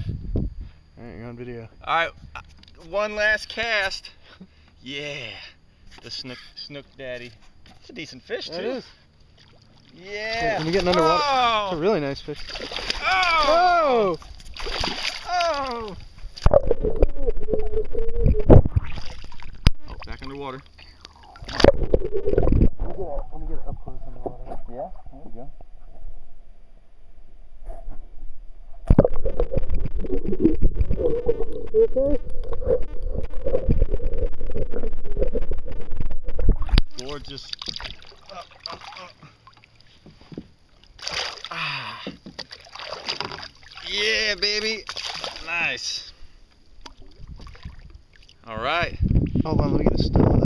Alright, you're on video. Alright, one last cast. Yeah, the snook daddy. It's a decent fish too. It is. Yeah. When we getting underwater, Oh! it's a really nice fish. Oh! Whoa! Oh! Oh, back underwater. Let me get it up close underwater. Yeah, there we go. Gorgeous. Ah. Yeah, baby. Nice. All right. Hold on, let me get a still.